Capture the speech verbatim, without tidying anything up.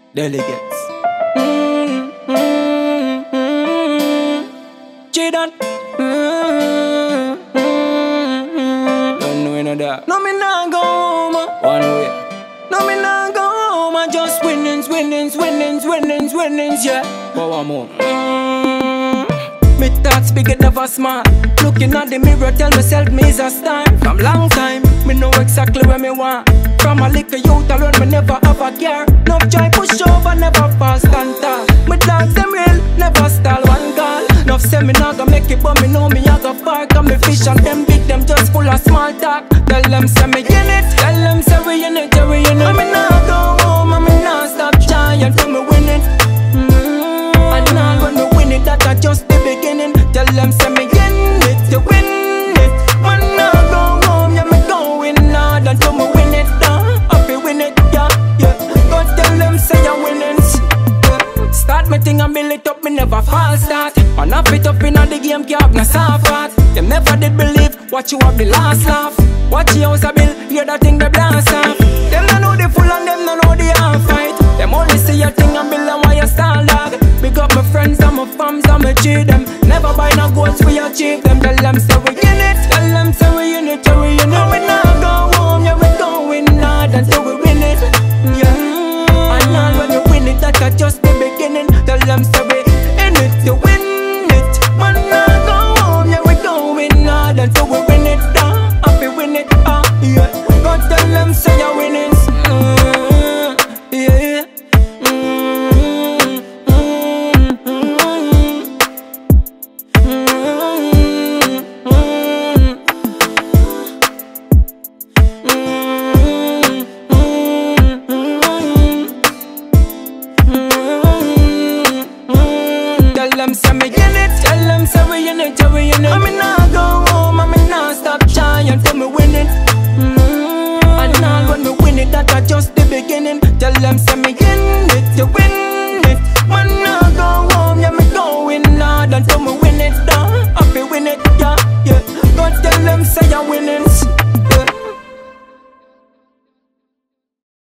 Deligets. Mm, mm, mm, Cheated. Mm, mm, mm. Don't know any of that. No, me nah go home. One way. No, me nah go home. I just winnings, winnings, winnings, winnings, winnings, yeah. But one more. Mm. Me thoughts big, it never smart. Looking at the mirror, tell myself me is a star. From long time, me know exactly where me want. From a little youth alone, me never have a care. No try push over, never fast and talk. Me dogs them real, never stall one call. No say me not gonna make it, but me know me a go far. Cause me fish and them big, them just full of small talk. Tell them say me in it, tell them say we in it, yeah, we in it. And me not go home, and me not stop trying till me win it. Mm-hmm. And all when me win it, that I just the beginning. Tell them say me in it, you win it. Man not go home, yeah me going hard until me win it. Happy win it, yeah, yeah. Go tell them say you're winnings. Yeah. Start me thing and build it up, me never fall start. And half it up in the game, can't no soft heart. Them never did believe what you have the last laugh. Watch your house a bill, hear that thing they blast off. Them no know the full and them no know the half fight. Them only see your thing and build and why you start dog. Big up my friends and my fams and my cheat them. Never buy no goals for your cheap them. Tell them say we in it, tell them say we in it, yeah we in it. We not go home, yeah we going hard until we win it, yeah. And all when you win it, that's just the beginning. Tell them say we in it, you win it. Man not go home, yeah we going hard until we win it, uh. Happy win it, uh, yeah. Go tell them say you're winning, mm, yeah. Tell them say me in it, tell them say we in it, yeah we in it. I me nah go home, I me nah stop trying until me win it. Mm-hmm. And all when me win it, that I just the beginning. Tell them say me in it, you win